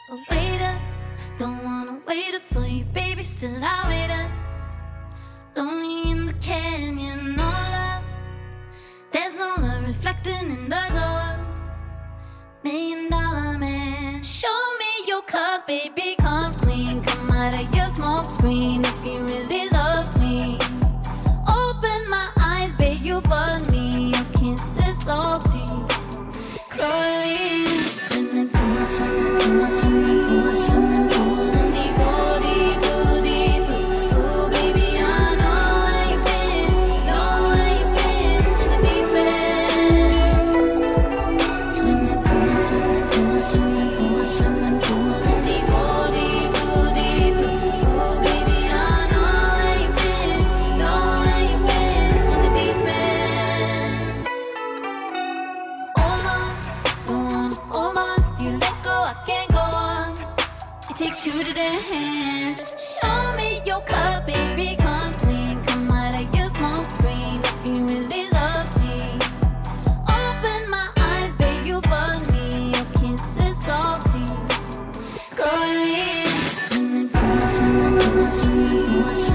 But wait up, don't wanna wait up for you, baby. Still I wait up, lonely in the canyon, no love. There's no love reflecting in the glow up. $1,000,000 man, show me your cup, baby. Come clean, come out of your smoke screen if you really love me. Open my eyes, babe, you bug me. Your kiss is salty, chlorine. Swimming pool, swimming pool, swimming pool, swimming pool in deep, oh deep, oh deep. Oh baby, I know where you been, know where you been in the deep end. Swimming pool, swimming pool, swimming pool, swimming pool in deep, oh deep, oh deep. Oh baby, I know where you been, know where you been in the deep end. Hold on, go on, hold on. If you let go, I can't go on. It takes two to dance. Show me your cup, baby. Come clean, come out of your smoke screen if you really love me. Open my eyes, babe, you bug me. Your kiss is salty, chlorine. Swimming pool, swimming pool, swimming pool, swimming